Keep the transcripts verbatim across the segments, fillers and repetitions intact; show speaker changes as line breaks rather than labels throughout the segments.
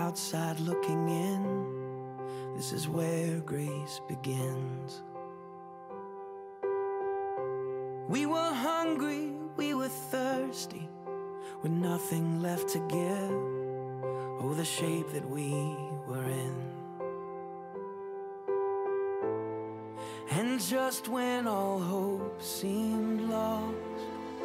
outside looking in, this is where grace begins. We were hungry, we were thirsty, with nothing left to give. Oh, the shape that we were in. And just when all hope seemed lost,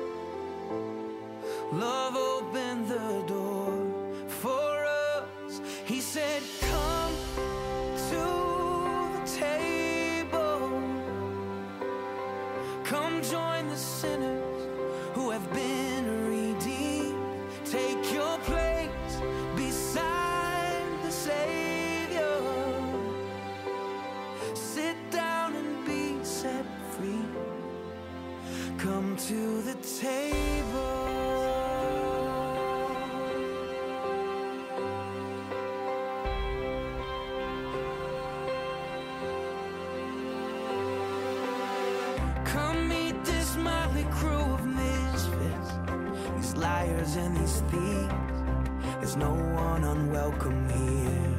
love opened the door for us. He said, come to the table. Come join the sinners who have been redeemed. Take your place beside the Savior. Sit down and be set free. Come to the table. Liars and these thieves, there's no one unwelcome here.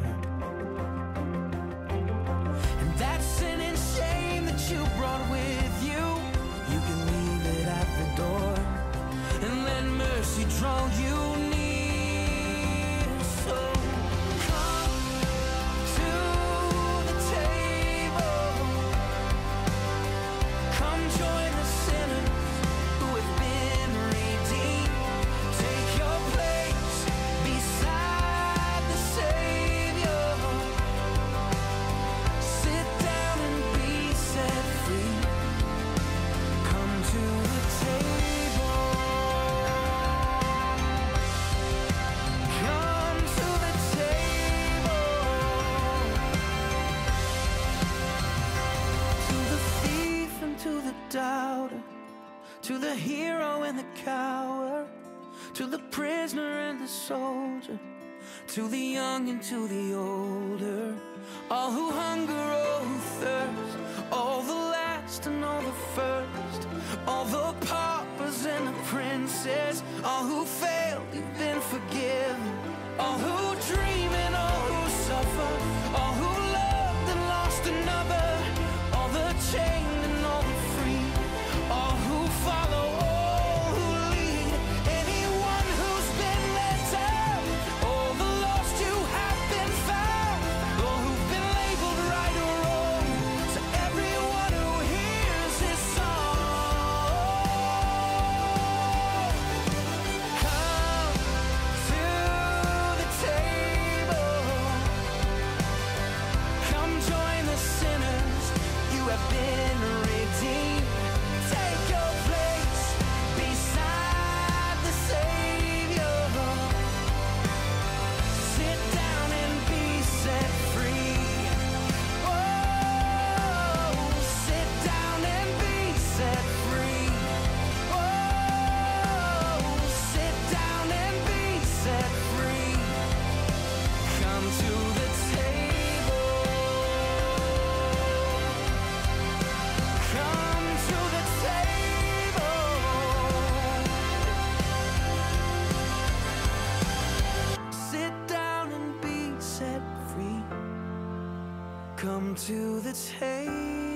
And that sin and shame that you brought with you, you can leave it at the door and let mercy draw you near. So come to the table. Come join the sinners who have been redeemed. Doubter, to the hero and the coward, to the prisoner and the soldier, to the young and to the older, all who hunger, all who thirst, all the last and all the first, all the paupers and the princes, all who failed, you've been forgiven, all who dream and all who suffer, all who loved and lost another, all the chained and all the free, all who follow, all who lead, anyone who's been let down, all the lost you have been found, all who've been labeled right or wrong, to everyone who hears his song. Come to the table. Come join the sinners, you have been redeemed. Take your place beside the Savior. Sit down and be set free. Oh, sit down and be set free. Oh, sit down and be set free. Come to the table. Come to the table. Sit down and be set free. Come to the table.